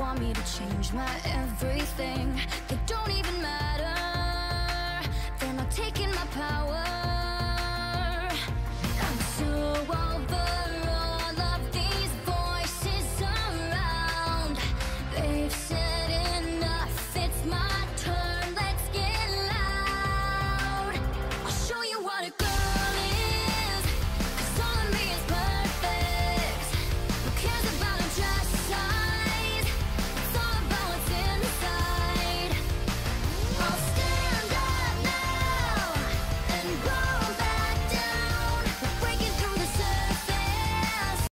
want me to change my everything. They don't even matter. They're not taking my power.